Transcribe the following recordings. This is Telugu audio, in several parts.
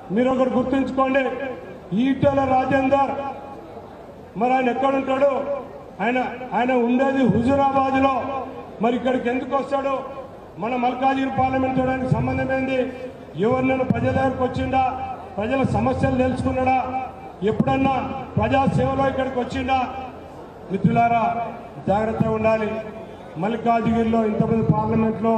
మీరు ఒకటి గుర్తుంచుకోండి, ఈటెల రాజేందర్ మరి ఆయన ఎక్కడుంటాడు? ఆయన ఉండేది హుజూరాబాద్ లో. మరి ఇక్కడికి ఎందుకు వస్తాడు? మన మల్కాజ్గిరి పార్లమెంట్ చూడడానికి సంబంధం ఏంది? ఎవరినైనా ప్రజల దగ్గరకు వచ్చిండా? ప్రజల సమస్యలు తెలుసుకున్నాడా? ఎప్పుడన్నా ప్రజాసేవలో ఇక్కడికి వచ్చిండా? మిత్రులారా, జాగ్రత్తగా ఉండాలి. మల్కాజ్గిరిలో ఇంతకుముందు పార్లమెంట్లో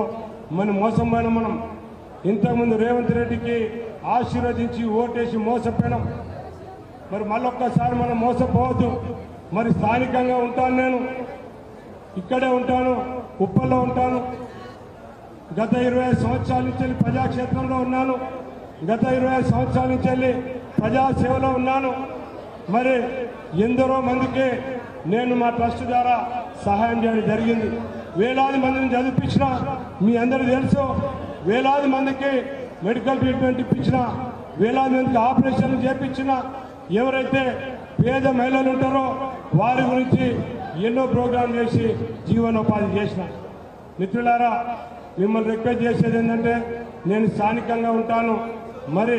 మనం ఇంతకుముందు రేవంత్ రెడ్డికి ఆశీర్వదించి ఓటేసి మోసపోయినాం. మరి మళ్ళొక్కసారి మనం మోసపోవద్దు. మరి స్థానికంగా ఉంటాను, నేను ఇక్కడే ఉంటాను, ఉప్పల్లో ఉంటాను. గత 25 సంవత్సరాల నుంచి ప్రజాక్షేత్రంలో ఉన్నాను. గత 25 సంవత్సరాల నుంచి ప్రజాసేవలో ఉన్నాను. మరి ఎందరో మందికి నేను మా ట్రస్ట్ ద్వారా సహాయం చేయడం జరిగింది. వేలాది మందిని చదివించిన మీ అందరూ తెలుసు. వేలాది మందికి మెడికల్ ట్రీట్మెంట్ ఇప్పించిన, వేలాది మందికి ఆపరేషన్లు చేపించిన, ఎవరైతే పేద మహిళలు ఉంటారో వారి గురించి ఎన్నో ప్రోగ్రాం చేసి జీవనోపాధి చేసిన. మిత్రులారా, మిమ్మల్ని రిక్వెస్ట్ చేసేది ఏంటంటే, నేను స్థానికంగా ఉంటాను. మరి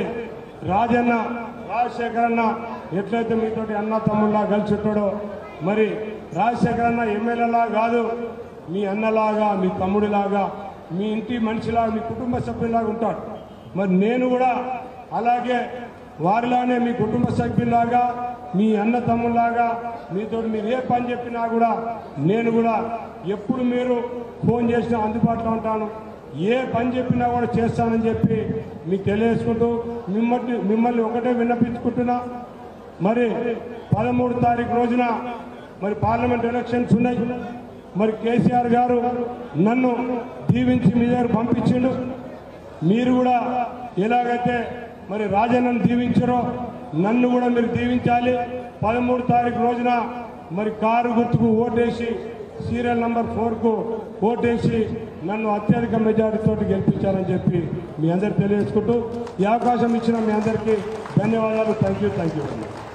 రాజశేఖర్ అన్న ఎట్లయితే మీతోటి అన్న తమ్ముళ్ళ కలిసి ఉంటాడో, మరి రాజశేఖర్ అన్న ఎమ్మెల్యేలా కాదు, మీ అన్నలాగా, మీ తమ్ముడిలాగా, మీ ఇంటి మనిషిలాగా, మీ కుటుంబ సభ్యులాగా ఉంటాడు. మరి నేను కూడా అలాగే వారిలానే మీ కుటుంబ సభ్యులాగా, మీ అన్న తమ్ముళ్ళలాగా మీతో మీరు ఏ పని చెప్పినా కూడా నేను కూడా ఎప్పుడు మీరు ఫోన్ చేసినా అందుబాటులో ఉంటాను. ఏ పని చెప్పినా కూడా చేస్తానని చెప్పి మీకు తెలియజేసుకుంటూ మిమ్మల్ని ఒకటే విన్నపించుకుంటున్నా. మరి 13 తారీఖు రోజున మరి పార్లమెంట్ ఎలక్షన్స్ ఉన్నాయి. మరి కేసీఆర్ గారు నన్ను దీవించి మీ దగ్గర పంపించిండు. మీరు కూడా ఎలాగైతే మరి రాజన్నను దీవించారో నన్ను కూడా మీరు దీవించాలి. 13 తారీఖు రోజున మరి కారు గుర్తుకు ఓటేసి సీరియల్ నంబర్ 4కు ఓటేసి నన్ను అత్యధిక మెజారిటీతో గెలిపించారని చెప్పి మీ అందరికి తెలియజేసుకుంటూ ఈ అవకాశం ఇచ్చిన మీ అందరికీ ధన్యవాదాలు. Thank you.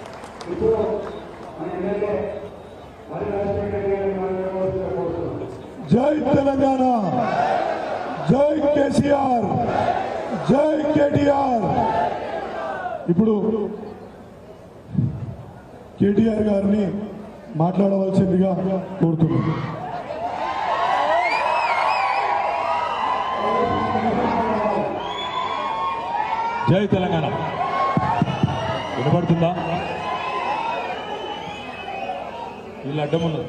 జై తెలంగాణ, జై కేసీఆర్, జై కేటీఆర్. ఇప్పుడు కేటీఆర్ గారిని మాట్లాడవలసిందిగా కోరుతున్నాను. జై తెలంగాణ. వినపడుతుందా? వీళ్ళ అడ్డం ఉన్నది.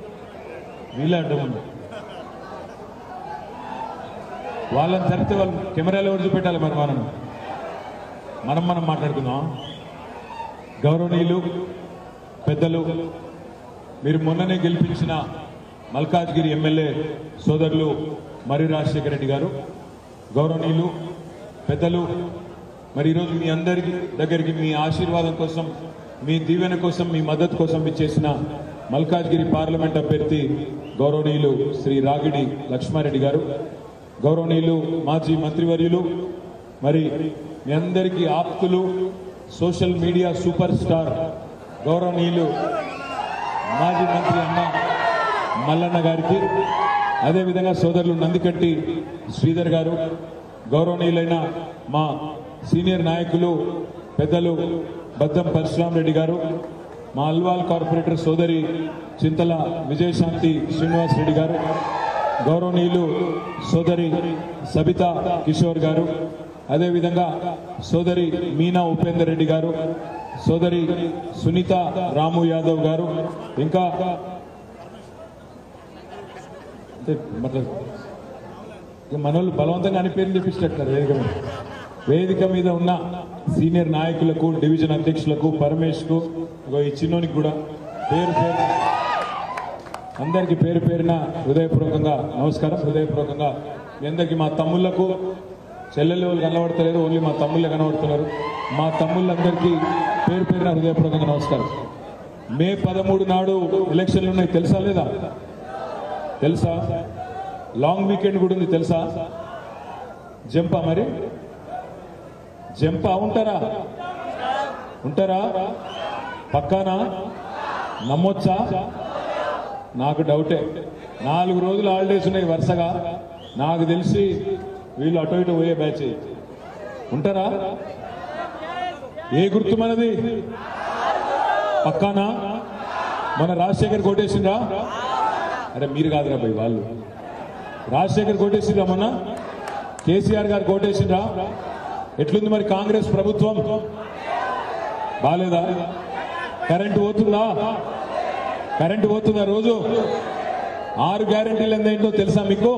వాళ్ళని జరిగితే వాళ్ళు కెమెరాలో ఎవరు చూపెట్టాలి? మరి మనం మాట్లాడుకుందాం. గౌరవనీయులు పెద్దలు, మీరు మొన్ననే గెలిపించిన మల్కాజ్గిరి ఎమ్మెల్యే సోదరులు మరియు రాజశేఖర రెడ్డి గారు, గౌరవనీయులు పెద్దలు, మరి ఈరోజు మీ అందరి దగ్గరికి మీ ఆశీర్వాదం కోసం, మీ దీవెన కోసం, మీ మద్దతు కోసం ఇచ్చేసిన మల్కాజ్గిరి పార్లమెంట్ అభ్యర్థి గౌరవనీయులు శ్రీ రాగిడి లక్ష్మారెడ్డి గారు, గౌరవనీయులు మాజీ మంత్రివర్యులు, మరి మీ అందరికీ ఆప్తులు, సోషల్ మీడియా సూపర్ స్టార్ గౌరవనీయులు మాజీ మంత్రి అన్న మల్లన్న గారికి, అదేవిధంగా సోదరులు నందికట్టి శ్రీధర్ గారు, గౌరవనీయులైన మా సీనియర్ నాయకులు పెద్దలు బద్దం పరశురామ్ రెడ్డి గారు, మా అల్వాల్ కార్పొరేటర్ సోదరి చింతల విజయశాంతి శ్రీనివాస్ రెడ్డి గారు, గౌరవనీయులు సోదరి సబితా కిషోర్ గారు, అదేవిధంగా సోదరి మీనా ఉపేందర్ రెడ్డి గారు, సోదరి సునీత రాము యాదవ్ గారు, ఇంకా మనోళ్ళు బలవంతంగా అని పేర్లు తెప్పించినట్టు వేదిక మీద ఉన్న సీనియర్ నాయకులకు, డివిజన్ అధ్యక్షులకు, పరమేష్కు, ఈ చిన్నోనికి కూడా అందరికీ పేరు పేరున హృదయపూర్వకంగా నమస్కారం. హృదయపూర్వకంగా మీ అందరికీ, మా తమ్ముళ్లకు, చెల్లెళ్ళు వాళ్ళు కనబడతలేరు, ఓన్లీ మా తమ్ముళ్ళే కనబడుతున్నారు. మా తమ్ముళ్ళందరికీ పేరు పేరున హృదయపూర్వకంగా నమస్కారం. మే 13 నాడు ఎలక్షన్లు ఉన్నాయి, తెలుసా లేదా? తెలుసా? లాంగ్ వీకెండ్ కూడా ఉంది, తెలుసా? జంపా? మరి జంపా ఉంటారా? పక్కానా? నమ్మొచ్చా? నాకు డౌటే. 4 రోజులు హాలిడేస్ ఉన్నాయి వరుసగా. నాకు తెలిసి వీళ్ళు అటు ఇటు పోయే బ్యాచ్. ఉంటారా? ఏ గుర్తు మనది? పక్కానా? మన రాజశేఖర్ కోటేసిండ్రా? అరే మీరు కాదురా భయ్, వాళ్ళు రాజశేఖర్ కోటేసిండ్రా, మొన్న కేసీఆర్ గారు కోటేసిండ్రా? ఎట్లుంది మరి కాంగ్రెస్ ప్రభుత్వం? బాలేదా? కరెంటు పోతుందా? కరెంటు పోతుందా? రోజు 6 గ్యారెంటీలు ఏంటో తెలుసా మీకు?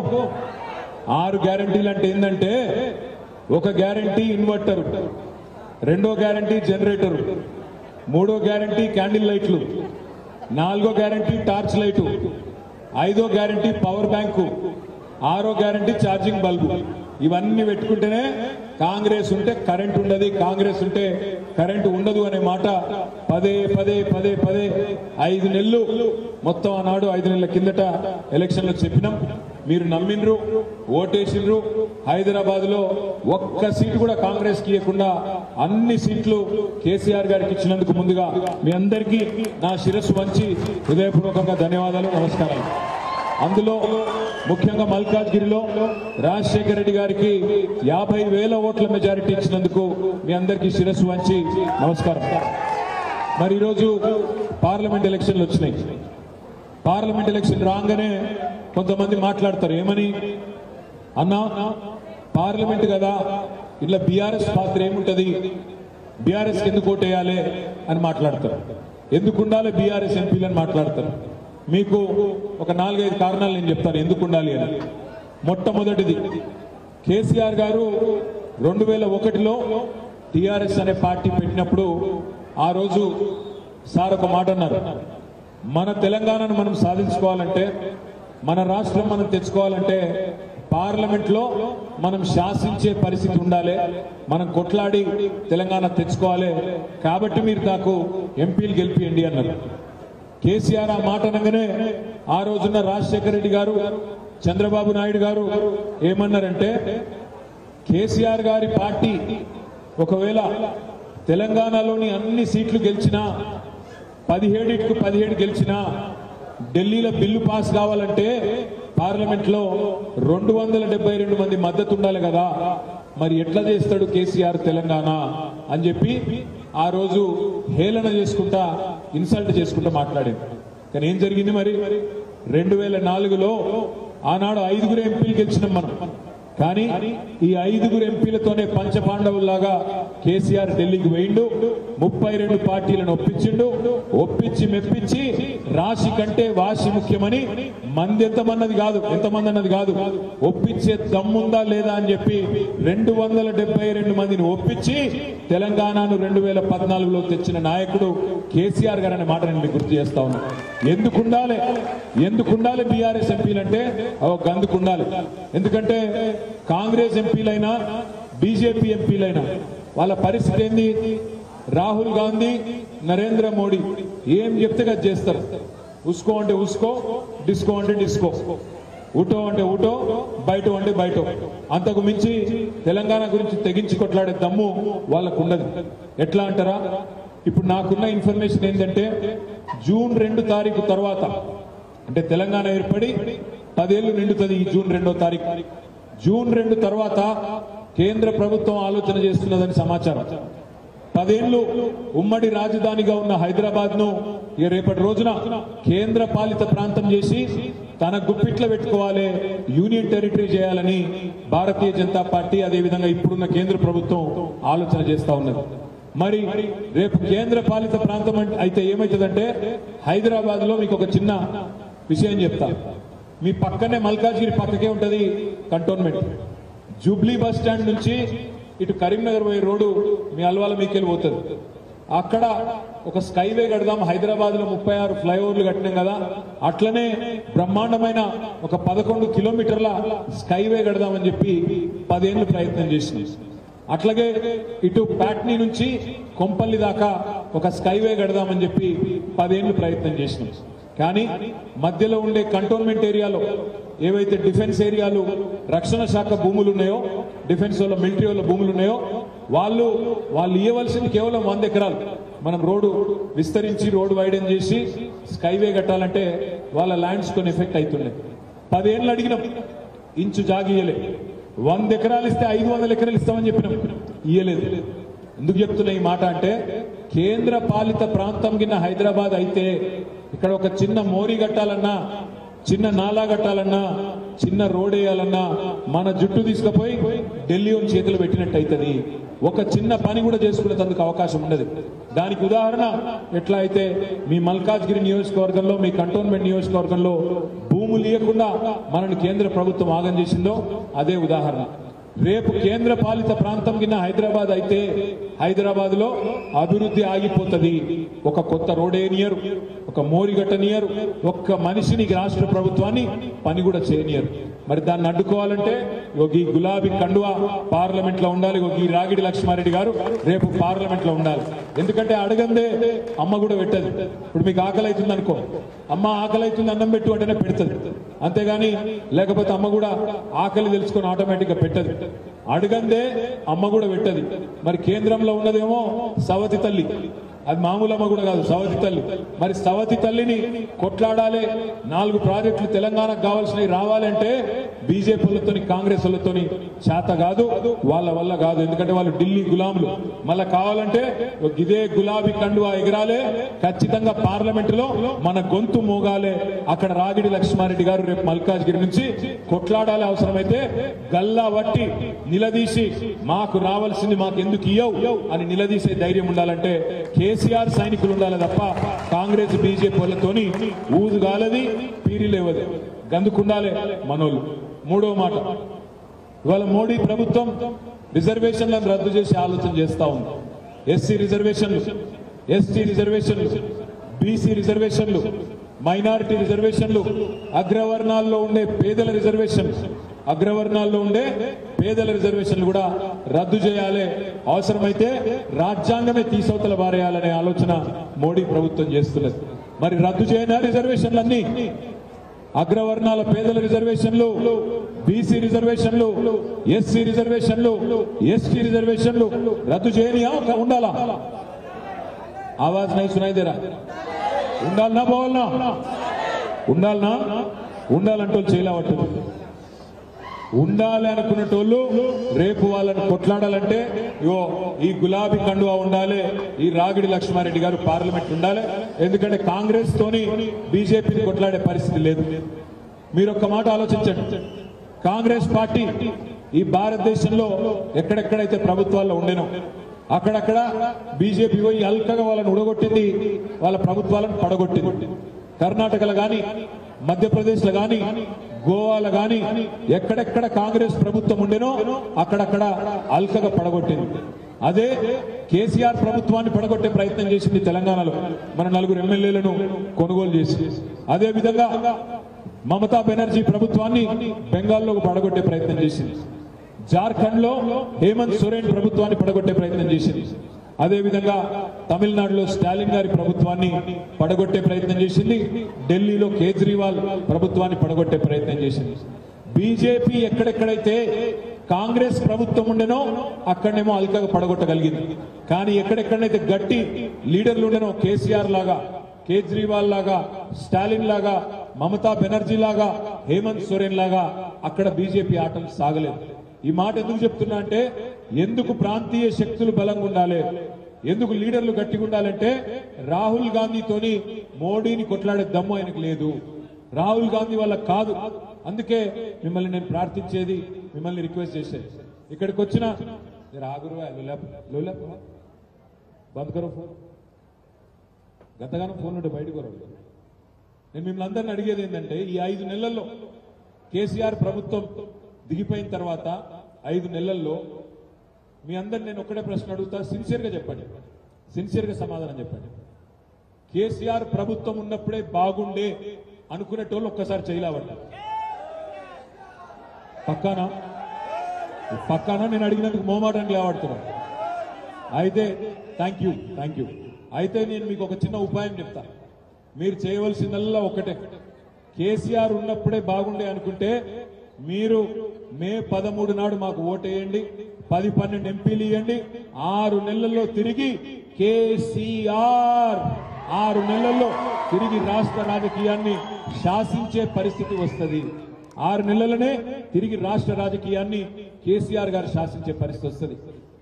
6 గ్యారెంటీలు అంటే ఏంటంటే, ఒక గ్యారెంటీ ఇన్వర్టర్, రెండో గ్యారెంటీ జనరేటర్, మూడో గ్యారెంటీ క్యాండిల్ లైట్లు, నాలుగో గ్యారెంటీ టార్చ్ లైటు, ఐదో గ్యారెంటీ పవర్ బ్యాంకు, ఆరో గ్యారెంటీ ఛార్జింగ్ బల్బు. ఇవన్నీ పెట్టుకుంటేనే కాంగ్రెస్ ఉంటే కరెంట్ ఉండదు, కాంగ్రెస్ ఉంటే కరెంటు ఉండదు అనే మాట పదే పదే పదే పదే 5 నెలలు మొత్తం ఆనాడు 5 నెలల కిందట ఎలక్షన్ లో చెప్పినాం. మీరు నమ్మిండ్రు, ఓటేసిండ్రు. హైదరాబాద్ లో ఒక్క సీటు కూడా కాంగ్రెస్ కి ఇవ్వకుండా అన్ని సీట్లు కేసీఆర్ గారికి ఇచ్చినందుకు ముందుగా మీ అందరికీ నా శిరస్సు వంచి హృదయపూర్వకంగా ధన్యవాదాలు, నమస్కారాలు. అందులో ముఖ్యంగా మల్కాజ్గిరిలో రాజశేఖర రెడ్డి గారికి 50,000 ఓట్ల మెజారిటీ ఇచ్చినందుకు మీ అందరికీ శిరస్సు వంచి నమస్కారం. మరి ఈరోజు పార్లమెంట్ ఎలక్షన్లు వచ్చినాయి. పార్లమెంట్ ఎలక్షన్ రాగానే కొంతమంది మాట్లాడతారు, ఏమని? అన్నా పార్లమెంట్ కదా, ఇట్లా బీఆర్ఎస్ పాత్ర ఏముంటది, బీఆర్ఎస్ ఎందుకు ఓటేయాలి అని మాట్లాడతారు. ఎందుకు ఉండాలి బీఆర్ఎస్ ఎంపీలని మాట్లాడతారు. మీకు ఒక 4-5 కారణాలు నేను చెప్తాను ఎందుకు ఉండాలి అని. మొట్టమొదటిది, కేసీఆర్ గారు 2001లో టీఆర్ఎస్ అనే పార్టీ పెట్టినప్పుడు ఆ రోజు సార్ ఒక మాట అన్నారు, మన తెలంగాణను మనం సాధించుకోవాలంటే, మన రాష్ట్రం మనం తెచ్చుకోవాలంటే పార్లమెంట్ లో మనం శాసించే పరిస్థితి ఉండాలి, మనం కొట్లాడి తెలంగాణ తెచ్చుకోవాలి, కాబట్టి మీరు నాకు ఎంపీలు గెలిపియండి అన్నారు. కేసీఆర్ ఆ మాట అనగానే ఆ రోజున్న రాజశేఖర రెడ్డి గారు, చంద్రబాబు నాయుడు గారు ఏమన్నారంటే, కేసీఆర్ గారి పార్టీ ఒకవేళ తెలంగాణలోని అన్ని సీట్లు గెలిచినా, 17కు 17 గెలిచినా, ఢిల్లీలో బిల్లు పాస్ కావాలంటే పార్లమెంట్ లో 272 మంది మద్దతు ఉండాలి కదా, మరి ఎట్లా చేస్తాడు కేసీఆర్ తెలంగాణ అని చెప్పి ఆ రోజు హేళన చేసుకుంటా, ఇన్సల్ట్ చేసుకుంటా మాట్లాడింది. కానీ ఏం జరిగింది మరి? 2004లో ఆనాడు 5 ఎంపీలు గెలిచినాం మనం. కానీ ఈ 5 ఎంపీలతోనే పంచపాండవుల్లాగా కేసీఆర్ ఢిల్లీకి పోయిండు, 32 పార్టీలను ఒప్పించి మెప్పించి రాశి కంటే వాసి ముఖ్యమని మంది ఎంతమంది అన్నది కాదు, ఒప్పించే దమ్ముందా లేదా అని చెప్పి 272 మందిని ఒప్పించి తెలంగాణను 2014లో తెచ్చిన నాయకుడు కేసీఆర్ గారు అనే మాట నేను మీకు గుర్తు చేస్తా ఉన్నా. ఎందుకుండాలి బీఆర్ఎస్ ఎంపీలంటే గందుకుండాలి. ఎందుకంటే కాంగ్రెస్ ఎంపీలైనా బీజేపీ ఎంపీలైనా వాళ్ళ పరిస్థితి ఏంది? రాహుల్ గాంధీ, నరేంద్ర మోడీ ఏం చెప్తే అది చేస్తారు. ఉస్కో అంటే ఉస్కో, డిస్కో అంటే డిస్కో, ఉటో అంటే ఉటో, బయటో అంటే బయటో. అంతకు మించి తెలంగాణ గురించి తెగించి కొట్లాడే దమ్ము వాళ్ళకు ఉండదు. ఎట్లా అంటారా? ఇప్పుడు నాకున్న ఇన్ఫర్మేషన్ ఏంటంటే, జూన్ 2 తారీఖు తర్వాత, అంటే తెలంగాణ ఏర్పడి 10 ఏళ్లు నిండుతుంది ఈ జూన్ 2వ తారీఖు. జూన్ 2 తర్వాత కేంద్ర ప్రభుత్వం ఆలోచన చేస్తున్నదని సమాచారం. 10 ఏళ్లు ఉమ్మడి రాజధానిగా ఉన్న హైదరాబాద్ ను రేపటి రోజున కేంద్ర పాలిత ప్రాంతం చేసి తన గుప్పిట్లో పెట్టుకోవాలి, యూనియన్ టెరిటరీ చేయాలని భారతీయ జనతా పార్టీ, అదేవిధంగా ఇప్పుడున్న కేంద్ర ప్రభుత్వం ఆలోచన చేస్తా ఉన్నది. మరి రేపు కేంద్ర పాలిత ప్రాంతం అయితే ఏమైతుందంటే, హైదరాబాద్ లో మీకు ఒక చిన్న విషయం చెప్తా. మీ పక్కనే మల్కాజ్గిరి పక్కకే ఉంటది కంటోన్మెంట్. జూబ్లీ బస్ స్టాండ్ నుంచి ఇటు కరీంనగర్ పోయే రోడ్డు మీ అల్వాల మీకెళ్ళి పోతుంది. అక్కడ ఒక స్కైవే కడదాం, హైదరాబాద్ లో 36 ఫ్లైఓవర్లు కట్టినాం కదా, అట్లనే బ్రహ్మాండమైన ఒక 11 కిలోమీటర్ల స్కైవే కడదామని చెప్పి 10 ఏళ్లు ప్రయత్నం చేసినాం. అట్లాగే ఇటు ప్యాట్నీ నుంచి కొంపల్లి దాకా ఒక స్కైవే కడదామని చెప్పి 10 ఏళ్లు ప్రయత్నం చేసినాం. కానీ మధ్యలో ఉండే కంటోన్మెంట్ ఏరియాలో ఏవైతే డిఫెన్స్ ఏరియాలు, రక్షణ శాఖ భూములు ఉన్నాయో, డిఫెన్స్ వాళ్ళ, మిలిటరీ వాళ్ళ భూములు ఉన్నాయో, వాళ్ళు ఇవ్వవలసింది కేవలం 100 ఎకరాలు. మనం రోడ్డు విస్తరించి రోడ్డు వైడెన్ చేసి స్కైవే కట్టాలంటే వాళ్ళ ల్యాండ్స్ కొన్ని ఎఫెక్ట్ అవుతున్నాయి. 10 ఏళ్ళు అడిగినాం, ఇంచు జాగియలే. 100 ఎకరాలు ఇస్తే 500 ఎకరాలు ఇస్తామని చెప్పినాం, ఇయ్యలేదు. ఎందుకు చెప్తున్నా ఈ మాట అంటే, కేంద్ర పాలిత ప్రాంతం కింద హైదరాబాద్ అయితే ఇక్కడ ఒక చిన్న మోరీ కట్టాలన్నా, చిన్న నాలా కట్టాలన్నా, చిన్న రోడ్ వేయాలన్నా మన జుట్టు తీసుకుపోయి ఢిల్లీ చేతులు పెట్టినట్టు అవుతుంది. ఒక చిన్న పని కూడా చేసుకునేందుకు అవకాశం ఉండదు. దానికి ఉదాహరణ ఎట్లా అయితే మీ మల్కాజ్గిరి నియోజకవర్గంలో, మీ కంటోన్మెంట్ నియోజకవర్గంలో భూములు ఇవ్వకుండా మనల్ని కేంద్ర ప్రభుత్వం ఆగం చేసిందో అదే ఉదాహరణ. రేపు కేంద్ర పాలిత ప్రాంతం కింద హైదరాబాద్ అయితే హైదరాబాద్ లో అభివృద్ధి ఆగిపోతుంది. ఒక కొత్త రోడ్ వేయనియరు, ఒక మోరిగట్టనియరు, ఒక్క మనిషిని రాష్ట్ర ప్రభుత్వాన్ని పని కూడా చేయనియరు. మరి దాన్ని అడ్డుకోవాలంటే ఈ గులాబీ కండువా పార్లమెంట్ లో ఉండాలి. ఈ రాగిడి లక్ష్మారెడ్డి గారు రేపు పార్లమెంట్ లో ఉండాలి. ఎందుకంటే అడగందే అమ్మ కూడా పెట్టదు. ఇప్పుడు మీకు ఆకలి అవుతుంది అనుకో, అమ్మ ఆకలి అవుతుంది అన్నం పెట్టు అంటేనే పెడుతుంది. అంతేగాని లేకపోతే అమ్మ కూడా ఆకలి తెలుసుకొని ఆటోమేటిక్ గా పెట్టదు. అడగందే అమ్మ కూడా పెట్టది. మరి కేంద్రంలో ఉన్నదేమో సవతి తల్లి, అది మామూలు అమ్మ కూడా కాదు, సవతి తల్లి. మరి సవతి తల్లిని కొట్లాడాలి, 4 ప్రాజెక్టులు తెలంగాణకు కావాల్సినవి రావాలంటే బీజేపీ వాళ్ళతోని, కాంగ్రెస్ వాళ్ళతోని చేత కాదు, వాళ్ళ వల్ల కాదు. ఎందుకంటే వాళ్ళు ఢిల్లీ గులాములు. మళ్ళా కావాలంటే ఇదే గులాబీ కండువా ఎగరాలే, ఖచ్చితంగా పార్లమెంట్ లో మన గొంతు మోగాలే. అక్కడ రాగిడి లక్ష్మారెడ్డి గారు రేపు మల్కాజ్గిరి నుంచి కొట్లాడాలి. అవసరమైతే గల్లా వట్టి నిలదీసి మాకు రావాల్సింది మాకు ఎందుకు ఇయ్యవు అని నిలదీసే ధైర్యం ఉండాలంటే కేసీఆర్ సైనికులు ఉండాలి తప్ప కాంగ్రెస్ బీజేపీ వాళ్ళతోని ఊదుగాలది, పీరిలేవది, గందుకుండాలే మనోళ్ళు. మూడో మాట, ఇవాళ మోడీ ప్రభుత్వం రిజర్వేషన్లను రద్దు చేసి ఆలోచన చేస్తా ఉంది. ఎస్సీ రిజర్వేషన్లు, ఎస్టీ రిజర్వేషన్లు, బీసీ రిజర్వేషన్లు, మైనారిటీ రిజర్వేషన్లు, అగ్రవర్ణాల్లో ఉండే పేదల రిజర్వేషన్, అగ్రవర్ణాల్లో ఉండే పేదల రిజర్వేషన్లు కూడా రద్దు చేయాలి. అవసరమైతే రాజ్యాంగమే తీసవతల బారేయాలనే ఆలోచన మోడీ ప్రభుత్వం చేస్తున్నది. మరి రద్దు చేయనా రిజర్వేషన్లన్నీ? అగ్రవర్ణాల పేదల రిజర్వేషన్లు, బీసీ రిజర్వేషన్లు, ఎస్సీ రిజర్వేషన్లు, ఎస్టీ రిజర్వేషన్లు రద్దు చేయనియా ఉండాలా? ఆవాజ్ నై సునాయి దేరా? ఉండాలనా పోవాలనా? ఉండాలనా? ఉండాలంటూ చేయలేవట్టు. ఉండాలి అనుకున్నటోళ్ళు రేపు వాళ్ళని కొట్లాడాలంటే ఈ గులాబీ కండువా ఉండాలి, ఈ రాగిడి లక్ష్మారెడ్డి గారు పార్లమెంట్ ఉండాలి. ఎందుకంటే కాంగ్రెస్ తోని బీజేపీని కొట్లాడే పరిస్థితి లేదు. మీరు ఒక్క మాట ఆలోచించండి. కాంగ్రెస్ పార్టీ ఈ భారతదేశంలో ఎక్కడెక్కడైతే ప్రభుత్వాల్లో ఉండేనో అక్కడక్కడ బీజేపీ పోయి అల్కగా వాళ్ళని ఉడగొట్టింది, వాళ్ళ ప్రభుత్వాలను పడగొట్టింది. కర్ణాటకలో గాని, మధ్యప్రదేశ్ లో గాని, గోవాలో గాని ఎక్కడెక్కడ కాంగ్రెస్ ప్రభుత్వం ఉండేనో అక్కడక్కడ అల్కగా పడగొట్టింది. అదే కేసీఆర్ ప్రభుత్వాన్ని పడగొట్టే ప్రయత్నం చేసింది తెలంగాణలో, మన 4 ఎమ్మెల్యేలను కొనుగోలు చేసి. అదే విధంగా మమతా బెనర్జీ ప్రభుత్వాన్ని బెంగాల్లో పడగొట్టే ప్రయత్నం చేసింది. జార్ఖండ్ లో హేమంత్ సోరెన్ ప్రభుత్వాన్ని పడగొట్టే ప్రయత్నం చేసింది. అదేవిధంగా తమిళనాడులో స్టాలిన్ గారి ప్రభుత్వాన్ని పడగొట్టే ప్రయత్నం చేసింది. ఢిల్లీలో కేజ్రీవాల్ ప్రభుత్వాన్ని పడగొట్టే ప్రయత్నం చేసింది. బీజేపీ ఎక్కడెక్కడైతే కాంగ్రెస్ ప్రభుత్వం ఉండేనో అక్కడనేమో అల్కగా పడగొట్టగలిగింది. కానీ ఎక్కడెక్కడైతే గట్టి లీడర్లు ఉండేనో, కేసీఆర్ లాగా, కేజ్రీవాల్ లాగా, స్టాలిన్ లాగా, మమతా బెనర్జీ లాగా, హేమంత్ సోరెన్ లాగా అక్కడ బీజేపీ ఆటలు సాగలేదు. ఈ మాట ఎందుకు చెప్తున్నా అంటే, ఎందుకు ప్రాంతీయ శక్తులు బలంగా ఉండాలి, ఎందుకు లీడర్లు గట్టిగా ఉండాలంటే రాహుల్ గాంధీతోని మోడీని కొట్లాడే దమ్ము ఆయనకు లేదు. రాహుల్ గాంధీ వాళ్ళకి కాదు. అందుకే మిమ్మల్ని నేను ప్రార్థించేది, మిమ్మల్ని రిక్వెస్ట్ చేసేది, ఇక్కడికి వచ్చిన బంద్ కరో ఫోన్, గతగానం ఫోన్ నుండి బయటకు రాదు. నేను మిమ్మల్ని అందరిని అడిగేది ఏంటంటే, ఈ 5 నెలల్లో కేసీఆర్ ప్రభుత్వం దిగిపోయిన తర్వాత 5 నెలల్లో మీ అందరు నేను ఒక్కటే ప్రశ్న అడుగుతా, సిన్సియర్గా చెప్పండి, సిన్సియర్గా సమాధానం చెప్పండి. కేసీఆర్ ప్రభుత్వం ఉన్నప్పుడే బాగుండే అనుకునేటోళ్ళు ఒక్కసారి చేయలేవండి. పక్కానా? పక్కానా? నేను అడిగినందుకు మోమాటానికి లేవాడుతున్నాను. అయితే థ్యాంక్ యూ. అయితే నేను మీకు ఒక చిన్న ఉపాయం చెప్తా. మీరు చేయవలసిందల్లా ఒకటే, కేసీఆర్ ఉన్నప్పుడే బాగుండే అనుకుంటే మీరు మే 13 నాడు మాకు ఓటేయండి, 10-12 ఎంపీలు ఇవ్వండి. 6 నెలల్లో తిరిగి కేసీఆర్ 6 నెలల్లో తిరిగి రాష్ట్ర రాజకీయాన్ని శాసించే పరిస్థితి వస్తుంది. 6 నెలలనే తిరిగి రాష్ట్ర రాజకీయాన్ని కేసీఆర్ గారు శాసించే పరిస్థితి వస్తుంది.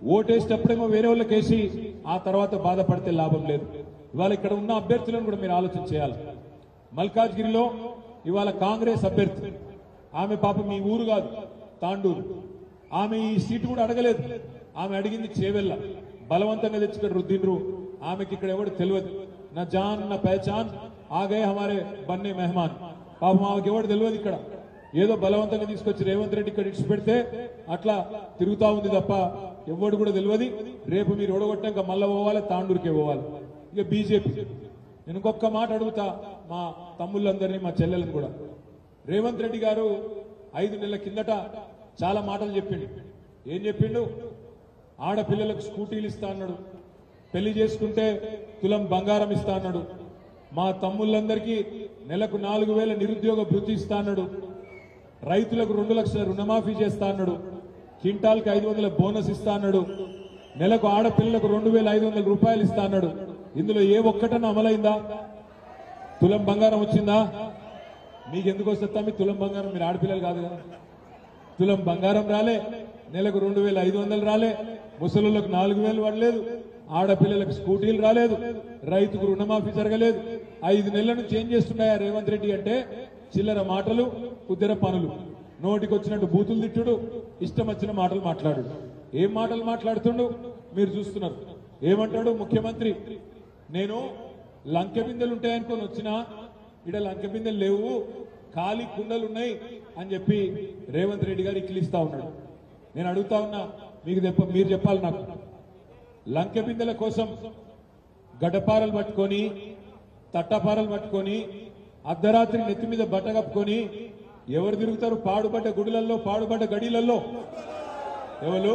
ఓటేసేటప్పుడేమో వేరే వాళ్ళకి వేసి ఆ తర్వాత బాధపడితే లాభం లేదు. ఇవాళ ఇక్కడ ఉన్న అభ్యర్థులను కూడా మీరు ఆలోచన చేయాలి. మల్కాజ్గిరిలో ఇవాళ కాంగ్రెస్ అభ్యర్థి, ఆమె పాప మీ ఊరు కాదు, తాండూరు. ఆమె ఈ సీటు కూడా అడగలేదు. ఆమె అడిగింది చేవెళ్ళ. బలవంతంగా తెచ్చి ఇక్కడ రుద్దిండ్రు. ఆమెకి ఇక్కడ ఎవరు తెలియదు. నా జాన్ నా పహచాన్ ఆగే హమారే బన్నే మెహమాన్. పాపం ఆమెకి ఎవరు తెలియదు. ఇక్కడ ఏదో బలవంతంగా తీసుకొచ్చి రేవంత్ రెడ్డి ఇక్కడ ఇచ్చి పెడితే అట్లా తిరుగుతా ఉంది తప్ప ఎవడు కూడా తెలియదు. రేపు మీరు ఓడగొట్టాక మళ్ళా పోవాలి, తాండూరుకే పోవాలి. ఇక బీజేపీ, నేను ఇంకొక మాట అడుగుతా మా తమ్ముళ్ళందరినీ, మా చెల్లెలను కూడా. రేవంత్ రెడ్డి గారు 5 నెలల కిందట చాలా మాటలు చెప్పిండు. ఏం చెప్పిండు? ఆడపిల్లలకు స్కూటీలు ఇస్తా అన్నాడు, పెళ్లి చేసుకుంటే తులం బంగారం ఇస్తా అన్నాడు, మా తమ్ముళ్ళందరికీ నెలకు 4,000 నిరుద్యోగ భృతి ఇస్తా అన్నాడు, రైతులకు 2 లక్షల రుణమాఫీ చేస్తా అన్నాడు, క్వింటాల్కి 500 బోనస్ ఇస్తా అన్నాడు, నెలకు ఆడపిల్లలకు 2,500 రూపాయలు ఇస్తా అన్నాడు. ఇందులో ఏ ఒక్కటన్నా అమలైందా? తులం బంగారం వచ్చిందా? మీకు ఎందుకు వస్తుందా మీ తులం బంగారం? మీరు ఆడపిల్లలు కాదు కదా. తులం బంగారం రాలే, నెలకు 2,500 రాలే, ముసలులకు 4,000 పడలేదు, ఆడపిల్లలకు స్కూటీలు రాలేదు, రైతుకు రుణమాఫీ జరగలేదు. 5 నెలల నుంచి ఏం చేస్తున్నాయా రేవంత్ రెడ్డి అంటే చిల్లర మాటలు, కుద్దెర పనులు, నోటికి వచ్చినట్టు బూతులు తిట్టుడు, ఇష్టం వచ్చిన మాటలు మాట్లాడు. ఏం మాటలు మాట్లాడుతుండు మీరు చూస్తున్నారు. ఏమంటాడు ముఖ్యమంత్రి? నేను లంకె బిందెలు ఉంటాయనుకొని వచ్చినా, ఇక్కడ లంకె బిందెలు లేవు, ఖాళీ కుండలు ఉన్నాయి అని చెప్పి రేవంత్ రెడ్డి గారు ఇక్కిలిస్తా ఉన్నాడు. నేను అడుగుతా ఉన్నా, మీరు చెప్పాలి నాకు. లంకె బిందెల కోసం గడ్డపారలు పట్టుకొని, తట్టపారలు పట్టుకొని, అర్ధరాత్రి నెత్తి మీద బట్ట కప్పుకొని ఎవరు తిరుగుతారు? పాడుబడ్డ గుడులలో, పాడుబడ్డ గడిలలో. ఎవరు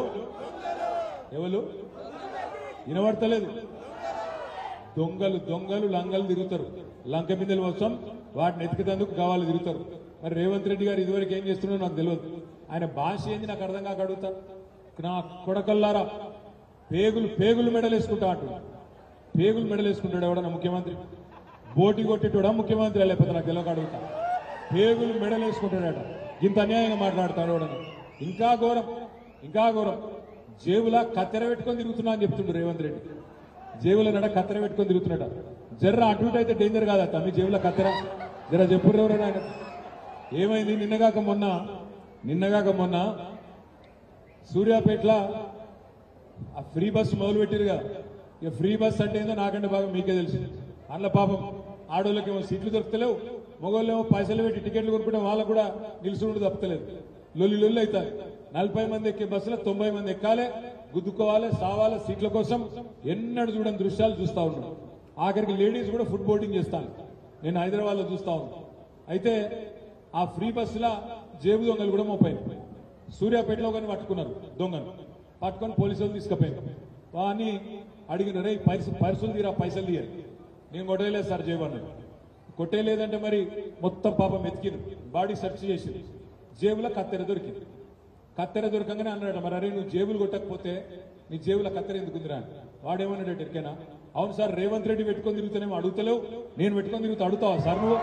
వినబడతలేదు? దొంగలు దొంగలు లంగలు తిరుగుతారు. లంక బిందెల కోసం వాటిని ఎతికేందుకు కావాలి తిరుగుతారు. మరి రేవంత్ రెడ్డి గారు ఇదివరకు ఏం చేస్తున్నారో నాకు తెలియదు. ఆయన భాష ఏంది నాకు అర్థం కాక అడుగుతా. నా కొడకల్లారా, పేగులు మెడలేసుకుంటా అంటున్నాడు. పేగులు మెడలేసుకుంటాడు ఎవడన్నా ముఖ్యమంత్రి? బోటి కొట్టేటోడా ముఖ్యమంత్రి? లేకపోతే నాకు తెలియక అడుగుతా. పేగులు మెడలేసుకుంటాడట. ఇంత అన్యాయంగా మాట్లాడతాడు ఎవడన్నా. ఇంకా ఘోరం జేబులా కత్తెర పెట్టుకొని తిరుగుతున్నా అని చెప్తుండ్రు రేవంత్ రెడ్డి. జేబుల నడ కత్తెర పెట్టుకొని తిరుగుతున్నాడ. జర్ర అటు ఇటు అయితే డేంజర్ కాదా మీ జేబుల కత్తెర? జర చెప్పుర్రు ఎవరైనా. ఆయన ఏమైంది? నిన్నగాక మొన్న సూర్యాపేటలో ఆ ఫ్రీ బస్సు మొదలు పెట్టిరుగా. ఇక ఫ్రీ బస్ అంటే ఏందో నాకంటే బాగా మీకే తెలుసు. అందులో పాపం ఆడోళ్ళకేమో సీట్లు దొరుకుతలేవు, మగవాళ్ళేమో పైసలు పెట్టి టికెట్లు కొనుక్కుంటే వాళ్ళకు కూడా నిలుసుడు తప్పలేదు. లొల్లి అవుతాయి. 40 మంది ఎక్కే బస్సులో 90 మంది ఎక్కాలి, గుద్దుకోవాలి, సావాలి సీట్ల కోసం. ఎన్నడూ చూడని దృశ్యాలు చూస్తా ఉన్నాం. ఆఖరికి లేడీస్ కూడా ఫుడ్ బోర్డింగ్ చేస్తాను. నేను హైదరాబాద్ లో చూస్తా ఉన్నాను. అయితే ఆ ఫ్రీ బస్సులో జేబు దొంగలు కూడా మోపోయింది. సూర్యాపేటలో కానీ పట్టుకున్నారు దొంగను. పట్టుకొని పోలీసులు తీసుకుపోయారు. వాని అడిగిన, రే పైసలు తీరా, పైసలు తీయాలి. నేను కొట్టేయలేదు సార్ జేబు అన్నాడు. కొట్టేయలేదంటే మరి మొత్తం పాపం ఎతికిరు, బాడీ సెర్చ్ చేసింది. జేబులో కత్తెర దొరికింది. కత్తెర దొరకంగానే అన్నాడు, మరి అరే నువ్వు జేబులు కొట్టకపోతే నీ జేబులో కత్తెర ఎందుకుందిరా? వాడేమన్నాడు ఎరికేనా? అవును సార్, రేవంత్ రెడ్డి పెట్టుకొని తిరుగుతానేమో అడుగుతలేవు, నేను పెట్టుకొని తిరుగుతా అడుగుతావా సార్ నువ్వు?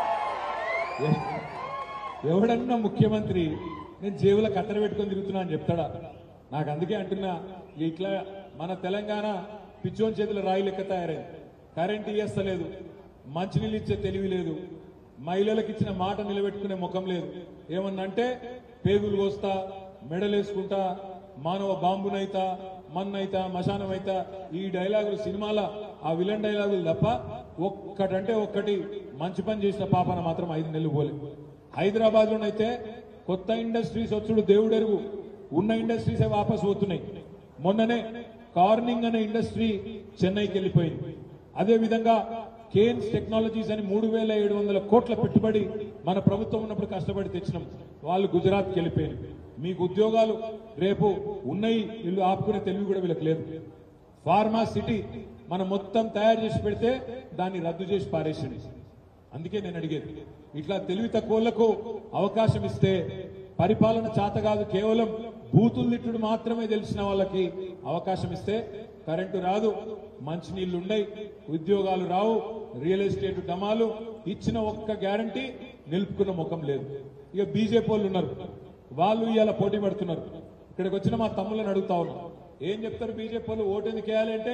ఎవడన్నా ముఖ్యమంత్రి నేను జేబులో కత్తెర పెట్టుకొని తిరుగుతున్నా అని చెప్తాడా? నాకు అందుకే అంటున్నా, ఇట్లా మన తెలంగాణ పిచ్చోని చేతుల రాయి లెక్క తయారైంది. కరెంట్ ఇయ్యస్తలేదు, మంచినీళ్ళు ఇచ్చే తెలివి లేదు, మహిళలకు ఇచ్చిన మాట నిలబెట్టుకునే ముఖం లేదు. ఏమన్నంటే పేగులు కోస్తా, మెడలేసుకుంటా, మానవ బాంబునైతా, మన్నైతా, మశానమైతా, ఈ డైలాగులు సినిమాల ఆ విలన్ డైలాగులు తప్ప ఒక్కటంటే ఒక్కటి మంచి పని చేసిన పాపన మాత్రం 5 నెలలు పోలే. హైదరాబాద్ లోనైతే కొత్త ఇండస్ట్రీస్ వచ్చుడు దేవుడెరుగు, ఉన్న ఇండస్ట్రీసే వాపసు పోతున్నాయి. మొన్ననే కార్నింగ్ అనే ఇండస్ట్రీ చెన్నైకి వెళ్ళిపోయింది. అదేవిధంగా కేన్స్ టెక్నాలజీస్ అని 3,700 కోట్ల పెట్టుబడి మన ప్రభుత్వం ఉన్నప్పుడు కష్టపడి తెచ్చినాం. వాళ్ళు గుజరాత్కి వెళ్ళిపోయారు. మీకు ఉద్యోగాలు రేపు ఉన్నాయి, వీళ్ళు ఆపుకునే తెలివి కూడా వీళ్ళకి లేదు. ఫార్మా సిటీ మనం మొత్తం తయారు చేసి పెడితే దాన్ని రద్దు చేసి పారేసింది. అందుకే నేను అడిగేది, ఇట్లా తెలివి తక్కువలకు అవకాశం ఇస్తే, పరిపాలన చేత కాదు కేవలం బూతులు తిట్టుడు మాత్రమే తెలిసిన వాళ్ళకి అవకాశం ఇస్తే కరెంటు రాదు, మంచినీళ్లు ఉండయి, ఉద్యోగాలు రావు, రియల్ ఎస్టేట్ డమాలు, ఇచ్చిన ఒక్క గ్యారంటీ నిలుపుకున్న ముఖం లేదు. ఇక బీజేపీ వాళ్ళు ఉన్నారు, వాళ్ళు ఇవాళ పోటీ పడుతున్నారు. ఇక్కడికి వచ్చిన మా తమ్ముళ్ళని అడుగుతా ఉన్నా, ఏం చెప్తారు బీజేపీ వాళ్ళు? ఓటు ఎందుకు వేయాలి అంటే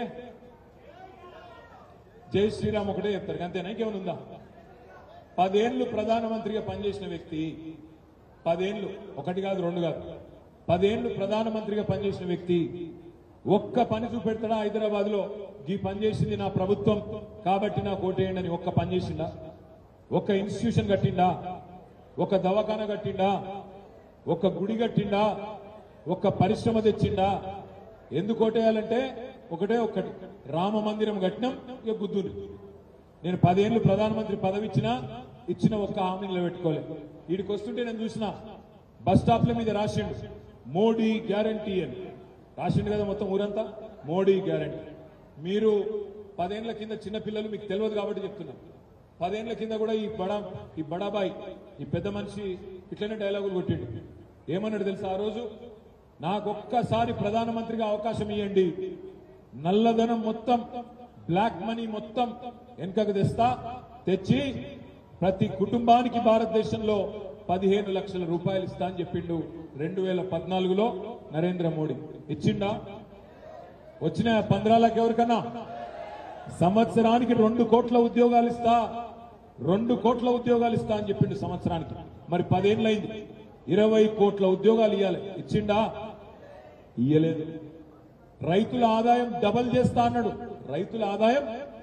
జై శ్రీరామ్ ఒకటే చెప్తారు, అంతేనా? ఇంకేమైనా ఉందా? 10 ఏళ్లు ప్రధానమంత్రిగా పనిచేసిన వ్యక్తి, 10 ఏళ్లు, 1 కాదు 2 కాదు, 10 ఏళ్లు ప్రధానమంత్రిగా పనిచేసిన వ్యక్తి ఒక్క పని చూపెడతాడా హైదరాబాద్ లో? ఈ పని చేసింది నా ప్రభుత్వం కాబట్టి నాకు ఓటేయండి అని ఒక్క పని చేసిండా? ఒక్క ఇన్స్టిట్యూషన్ కట్టిండా? ఒక దవాఖాన కట్టిండా? ఒక గుడి కట్టిండా? ఒక్క పరిశ్రమ తెచ్చిండా? ఎందుకు ఓటేయాలంటే ఒకటే ఒక్కటి, రామ మందిరం కట్టినాం ఇక గుద్దుని. నేను 10 ఏళ్లు ప్రధానమంత్రి పదవి ఇచ్చిన ఒక్క హామీ నిలబెట్టుకోలేదు. వీడికి వస్తుంటే నేను చూసిన బస్ స్టాప్ల మీద రాసిండు మోడీ గ్యారంటీ అని రాసిండు కదా, మొత్తం ఊరంతా మోడీ గ్యారంటీ. మీరు 10 ఏళ్ల కింద చిన్నపిల్లలు మీకు తెలియదు కాబట్టి చెప్తున్నా, 10 ఏళ్ల కింద కూడా ఈ బడాబాయి ఈ పెద్ద మనిషి ఇట్లనే డైలాగులు కొట్టిండు. ఏమన్నాడు తెలుసా? ఆ రోజు నాకొక్కసారి ప్రధానమంత్రిగా అవకాశం ఇవ్వండి, నల్లధనం మొత్తం, బ్లాక్ మనీ మొత్తం వెనుకకు తెచ్చి ప్రతి కుటుంబానికి భారతదేశంలో 15 లక్షల రూపాయలు ఇస్తా అని చెప్పిండు 2014లో నరేంద్ర మోడీ. ఇచ్చిండా? వచ్చిన 15 లక్ష ఎవరికన్నా? సంవత్సరానికి 2 కోట్ల ఉద్యోగాలు ఇస్తా, 2 కోట్ల ఉద్యోగాలు ఇస్తా అని చెప్పిండు సంవత్సరానికి. మరి 10 ఏళ్ళైంది, 20 కోట్ల ఉద్యోగాలు ఇవ్వాలి. ఇచ్చిండా? ఇయ్యలేదు. రైతుల ఆదాయం డబల్ చేస్తా అన్నాడు. రైతుల ఆదాయం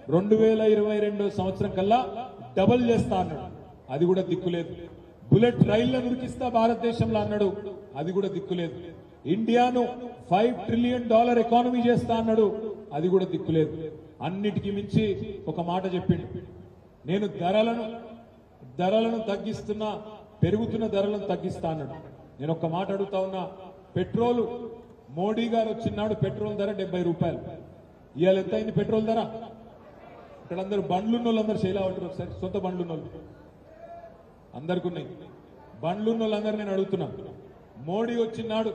2022 సంవత్సరం కల్లా డబల్ చేస్తా అన్నాడు. అది కూడా దిక్కులేదు. బుల్లెట్ రైళ్లను ఉరికిస్తా భారతదేశంలో అన్నాడు. అది కూడా దిక్కులేదు. ఇండియాను $5 ట్రిలియన్ ఎకానమీ చేస్తా అన్నాడు. అది కూడా దిక్కులేదు. అన్నిటికీ మించి ఒక మాట చెప్పిండు, నేను ధరలను తగ్గిస్తున్నా, పెరుగుతున్న ధరలను తగ్గిస్తా అన్నాడు. నేను ఒక మాట అడుగుతా ఉన్నా, పెట్రోల్ మోడీ గారు వచ్చినాడు పెట్రోల్ ధర 70 రూపాయలు. ఇవాళ ఎంత అయింది పెట్రోల్ ధర? ఇక్కడ అందరూ బండ్లున్న వాళ్ళందరూ శైలా ఉంటారు ఒకసారి, సొంత బండ్లున్న వాళ్ళు అందరికీ ఉన్నాయి. బండ్లున్న వాళ్ళందరూ నేను అడుగుతున్నా, మోడీ వచ్చినాడు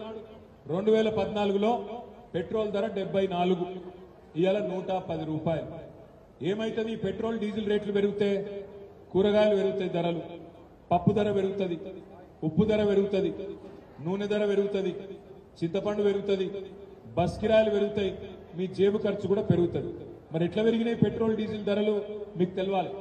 2014లో పెట్రోల్ ధర 74, ఇవాళ 110 రూపాయలు. ఏమైతుంది? పెట్రోల్ డీజిల్ రేట్లు పెరిగితే కూరగాయలు పెరుగుతాయి ధరలు, పప్పు ధర పెరుగుతుంది, ఉప్పు ధర పెరుగుతుంది, నూనె ధర పెరుగుతుంది, చింతపండు పెరుగుతుంది, బస్ కిరాయిలు పెరుగుతాయి, మీ జేబు ఖర్చు కూడా పెరుగుతుంది. మరి ఎట్లా పెరిగినాయి పెట్రోల్ డీజిల్ ధరలు మీకు తెలవాలి.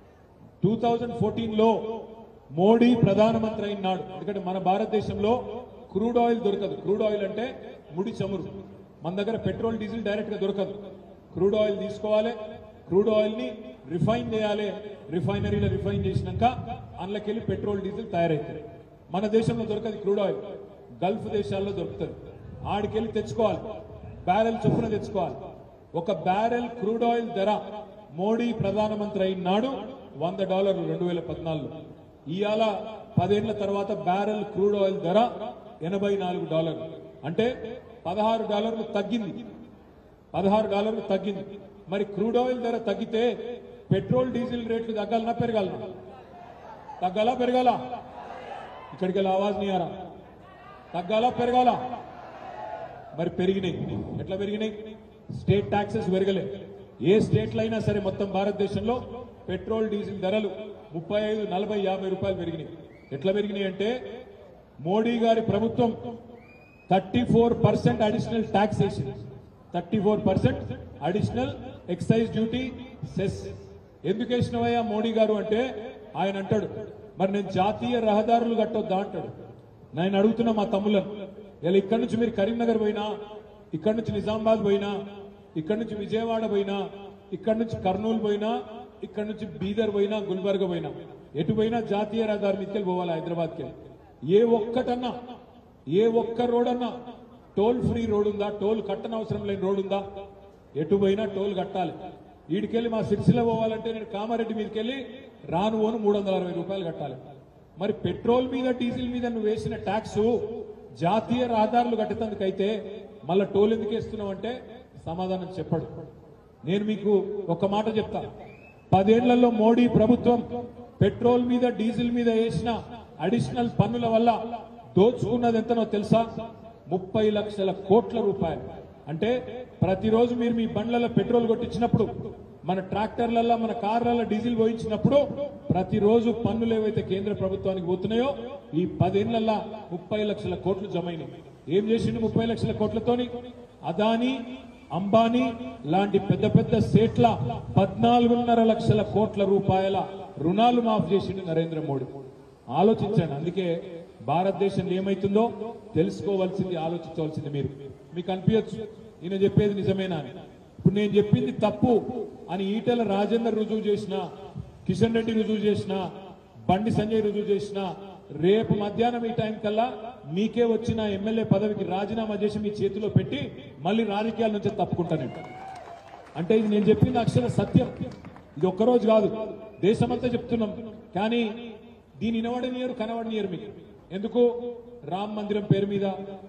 2014లో మోడీ ప్రధానమంత్రి అయినాడు. ఎందుకంటే మన భారతదేశంలో క్రూడ్ ఆయిల్ దొరకదు. క్రూడ్ ఆయిల్ అంటే ముడి చమురు. మన దగ్గర పెట్రోల్ డీజిల్ డైరెక్ట్ గా దొరకదు. క్రూడ్ ఆయిల్ తీసుకోవాలి, క్రూడ్ ఆయిల్ ని రిఫైన్ చేయాలి, రిఫైనరీలో రిఫైన్ చేసినాక అందులోకెళ్ళి పెట్రోల్ డీజిల్ తయారైతుంది. మన దేశంలో దొరకదు క్రూడ్ ఆయిల్, గల్ఫ్ దేశాల్లో దొరుకుతుంది. ఆడికెళ్ళి తెచ్చుకోవాలి, బ్యారెల్ చొప్పున తెచ్చుకోవాలి. ఒక బ్యారెల్ క్రూడ్ ఆయిల్ ధర మోడీ ప్రధానమంత్రి అయినాడు $100 2014లో. ఇవాళ 10 ఏళ్ల తర్వాత బ్యారెల్ క్రూడ్ ఆయిల్ ధర $84, అంటే $16 తగ్గింది. $16 తగ్గింది. మరి క్రూడ్ ఆయిల్ ధర తగ్గితే పెట్రోల్ డీజిల్ రేట్లు తగ్గాలనా పెరగాలనా? తగ్గాలా పెరగాల? ఇక్కడికి వెళ్ళి ఆవాజ్ నీ ఆరా, తగ్గాలా పెరగాల? మరి పెరిగినాయి. ఎట్లా పెరిగినాయి? State taxes పెరగలే. ఏ స్టేట్లో అయినా సరే మొత్తం భారతదేశంలో పెట్రోల్ డీజిల్ ధరలు 35, 40, 50 రూపాయలు పెరిగినాయి. ఎట్లా పెరిగినాయి అంటే మోడీ గారి ప్రభుత్వం 34% అడిషనల్ ట్యాక్స్ వేసింది. 34% అడిషనల్ ఎక్సైజ్ డ్యూటీ సెస్. ఎందుకు వేసినవయ్యా మోడీ గారు అంటే ఆయన అంటాడు, మరి నేను జాతీయ రహదారులు కట్టొద్దా అంటాడు. నేను అడుగుతున్నా మా తమ్ములను, ఇలా ఇక్కడి నుంచి మీరు కరీంనగర్ పోయినా, ఇక్కడి నుంచి నిజామాబాద్ పోయినా, ఇక్కడి నుంచి విజయవాడ పోయినా, ఇక్కడి నుంచి కర్నూలు పోయినా, ఇక్కడి నుంచి బీదర్ పోయినా, గుల్బర్గ పోయినా, ఎటు పోయినా జాతీయ రహదారి మీదకి పోవాలి హైదరాబాద్కి. ఏ ఒక్క రోడ్ అన్నా టోల్ ఫ్రీ రోడ్ ఉందా? టోల్ కట్టనవసరం లేని రోడ్ ఉందా? ఎటు పోయినా టోల్ కట్టాలి. వీడికెళ్ళి మా సిరిసిల్ల పోవాలంటే నేను కామారెడ్డి మీదకెళ్ళి రాను ఓను 360 రూపాయలు కట్టాలి. మరి పెట్రోల్ మీద డీజిల్ మీద నువ్వు వేసిన ట్యాక్స్ జాతీయ రహదారులు కట్టేందుకైతే మళ్ళా టోల్ ఎందుకు వేస్తున్నావు అంటే సమాధానం చెప్పడు. నేను మీకు ఒక మాట చెప్తా, 10 ఏళ్లలో మోడీ ప్రభుత్వం పెట్రోల్ మీద డీజిల్ మీద వేసిన అడిషనల్ పన్నుల వల్ల దోచుకున్నది ఎంతనో తెలుసా? 30 లక్షల కోట్ల రూపాయలు. అంటే ప్రతిరోజు మీరు మీ బండ్లలో పెట్రోల్ కొట్టించినప్పుడు, మన ట్రాక్టర్లలో, మన కార్లలో డీజిల్ పోయించినప్పుడు ప్రతిరోజు పన్నులు ఏవైతే కేంద్ర ప్రభుత్వానికి పోతున్నాయో ఈ 10 ఏళ్లలో 30 లక్షల కోట్లు జమైనాయి. ఏం చేసిండు 30 లక్షల కోట్లతోని? అదానీ అంబానీ లాంటి పెద్ద పెద్ద సేట్ల 14.5 లక్షల కోట్ల రూపాయల రుణాలు మాఫ్ చేసిండు నరేంద్ర మోడీ. ఆలోచించండి. అందుకే భారతదేశంలో ఏమైతుందో తెలుసుకోవాల్సింది, ఆలోచించవలసింది మీరు. మీకు అనిపించచ్చు ఈయన చెప్పేది నిజమేనా అని. ఇప్పుడు నేను చెప్పింది తప్పు అని ఈటెల రాజేందర్ రుజువు చేసిన, కిషన్ రెడ్డి రుజువు చేసిన, బండి సంజయ్ రుజువు చేసిన, రేపు మధ్యాహ్నం ఈ టైం కల్లా మీకే వచ్చిన ఎమ్మెల్యే పదవికి రాజీనామా చేసి మీ చేతిలో పెట్టి మళ్ళీ రాజకీయాల నుంచి తప్పుకుంటానంట. అంటే ఇది నేను చెప్పింది అక్షర సత్యం. ఇది ఒక్కరోజు కాదు, దేశమంతా చెప్తున్నాం. కానీ దీని వినవడనియరు, కనవడనియరు మీకు. ఎందుకు? రామ్ మందిరం పేరు మీద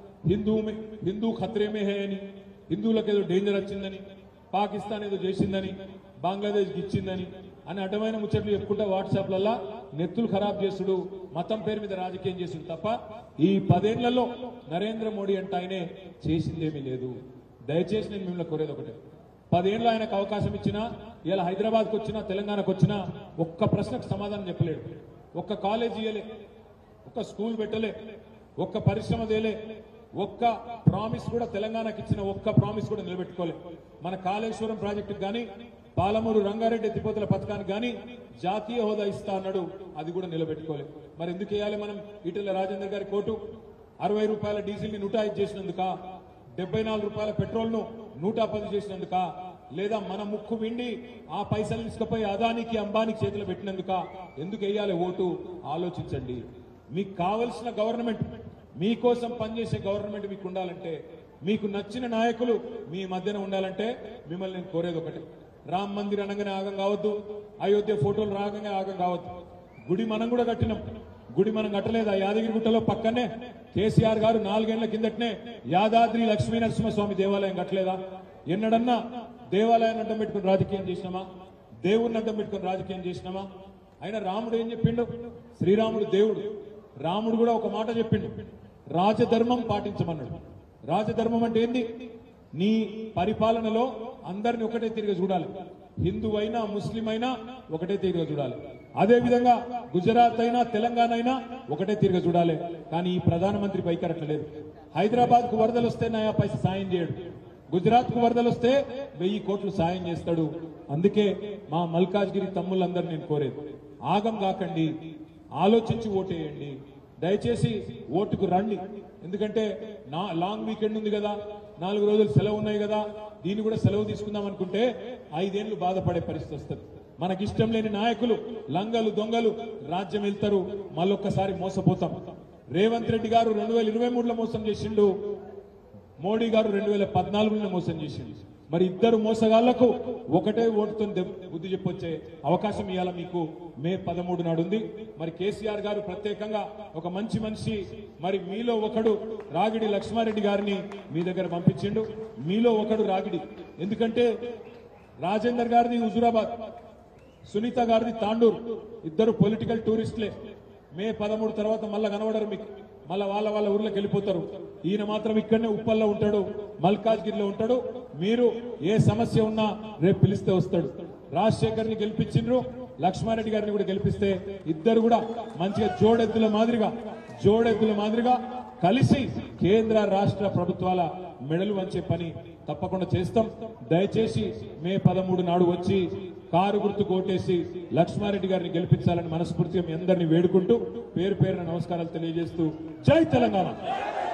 హిందూ ఖత్రేమే హే అని, హిందువులకు ఏదో డేంజర్ వచ్చిందని, పాకిస్తాన్ ఏదో చేసిందని, బంగ్లాదేశ్కి ఇచ్చిందని అని అడ్డమైన ముచ్చట్లు చెప్పుకుంటా వాట్సాప్లలో నెత్తులు ఖరాబ్ చేసుడు, మతం పేరు మీద రాజకీయం చేసుడు తప్ప ఈ 10 ఏళ్లలో నరేంద్ర మోడీ అంటే ఆయనే చేసిందేమీ లేదు. దయచేసి నేను మిమ్మల్ని కోరేది ఒకటే, 10 ఏళ్ళు ఆయనకు అవకాశం ఇచ్చినా, ఇలా హైదరాబాద్కి వచ్చినా, తెలంగాణకు వచ్చినా ఒక్క ప్రశ్నకు సమాధానం చెప్పలేడు. ఒక్క కాలేజ్ ఇయ్యలే, ఒక్క స్కూల్ పెట్టలే, ఒక్క పరిశ్రమ తేలే, ఒక్క ప్రామిస్ కూడా తెలంగాణకి ఇచ్చిన ఒక్క ప్రామిస్ కూడా నిలబెట్టుకోలే. మన కాళేశ్వరం ప్రాజెక్టుకు గానీ, పాలమూరు రంగారెడ్డి ఎత్తిపోతల పథకానికి గానీ జాతీయ హోదా ఇస్తా అన్నాడు, అది కూడా నిలబెట్టుకోలే. మరి ఎందుకు వేయాలి మనం ఈటెల రాజేందర్ గారి కోటు? 60 రూపాయల డీజిల్ ని 105 చేసినందుక, 74 రూపాయల పెట్రోల్ ను 110 చేసినందుక, లేదా మన ముక్కు విండి ఆ పైసలు తీసుకుపోయి అదానికి అంబానికి చేతులు పెట్టినందుక ఎందుకు వేయాలి ఓటు? ఆలోచించండి. మీకు కావలసిన గవర్నమెంట్, మీకోసం పనిచేసే గవర్నమెంట్ మీకు ఉండాలంటే, మీకు నచ్చిన నాయకులు మీ మధ్యన ఉండాలంటే మిమ్మల్ని నేను కోరేది ఒకటి, రామ్ మందిర్ అనగానే ఆగం కావద్దు, అయోధ్య ఫోటోలు రాగానే ఆగం కావద్దు. గుడి మనం కూడా కట్టినాం. గుడి మనం కట్టలేదు. ఆ యాదగిరిగుట్టలో పక్కనే కేసీఆర్ గారు 4 ఏళ్ల కిందటనే యాదాద్రి లక్ష్మీ నరసింహస్వామి దేవాలయం కట్టలేదా? ఎన్నడన్నా దేవాలయాన్ని అడ్డం పెట్టుకుని రాజకీయం చేసినామా? దేవుడిని అడ్డం పెట్టుకుని రాజకీయం చేసినామా? అయినా రాముడు ఏం చెప్పిండు? శ్రీరాముడు దేవుడు. రాముడు కూడా ఒక మాట చెప్పిండు, రాజధర్మం పాటించమన్నాడు. రాజధర్మం అంటే ఏంది? నీ పరిపాలనలో అందరిని ఒకటే తిరిగి చూడాలి. హిందూ అయినా, ముస్లిం అయినా ఒకటే తిరిగి చూడాలి. అదే విధంగా గుజరాత్ అయినా, తెలంగాణ అయినా ఒకటే తిరిగి చూడాలి. కానీ ఈ ప్రధానమంత్రి పైకరట్లేదు. హైదరాబాద్ కు వరదలు వస్తే నయా పైస సాయం చేయడు, గుజరాత్ కు వరదలు వస్తే 1000 కోట్లు సాయం చేస్తాడు. అందుకే మా మల్కాజ్గిరి తమ్ముళ్ళందరూ నేను కోరేది, ఆగం కాకండి, ఆలోచించి ఓటేయండి. దయచేసి ఓటుకు రండి. ఎందుకంటే లాంగ్ వీకెండ్ ఉంది కదా, 4 రోజులు సెలవు ఉన్నాయి కదా, దీన్ని కూడా సెలవు తీసుకుందాం అనుకుంటే 5 ఏళ్లు బాధపడే పరిస్థితి వస్తుంది. మనకిష్టం లేని నాయకులు, లంగలు దొంగలు రాజ్యం వెళ్తారు, మళ్ళొక్కసారి మోసపోతాం. రేవంత్ రెడ్డి గారు 2023లో మోసం చేసిండు, మోడీ గారు 2014లో మోసం చేసిండు. మరి ఇద్దరు మోసగాళ్లకు ఒకటే ఓటుతో బుద్ధి చెప్పొచ్చే అవకాశం ఇవాళ మీకు మే 13 నాడు ఉంది. మరి కేసీఆర్ గారు ప్రత్యేకంగా ఒక మంచి మనిషి, మరి మీలో ఒకడు రాగిడి లక్ష్మారెడ్డి గారిని మీ దగ్గర పంపించిండు. మీలో ఒకడు రాగిడి, ఎందుకంటే రాజేందర్ గారిది హుజూరాబాద్, సునీత గారిది తాండూర్, ఇద్దరు పొలిటికల్ టూరిస్టులే. మే 13 తర్వాత మళ్ళా కనబడరు మీకు, మళ్ళా వాళ్ళ ఊర్లోకి వెళ్ళిపోతారు. ఈయన మాత్రం ఇక్కడనే ఉప్పల్లో ఉంటాడు, మల్కాజ్గిరిలో ఉంటాడు. మీరు ఏ సమస్య ఉన్నా రేపు పిలిస్తే వస్తాడు. రాజశేఖర్ ని గెలిపించిండ్రు, లక్ష్మారెడ్డి గారిని కూడా గెలిపిస్తే ఇద్దరు కూడా మంచిగా జోడెద్దుల మాదిరిగా కలిసి కేంద్ర రాష్ట్ర ప్రభుత్వాల మెడలు వంచే పని తప్పకుండా చేస్తాం. దయచేసి మే 13 నాడు వచ్చి కారు గుర్తు కోటేసి లక్ష్మారెడ్డి గారిని గెలిపించాలని మనస్ఫూర్తిగా మీ అందరినీ వేడుకుంటూ పేరు పేరున నమస్కారాలు తెలియజేస్తూ జై తెలంగాణ.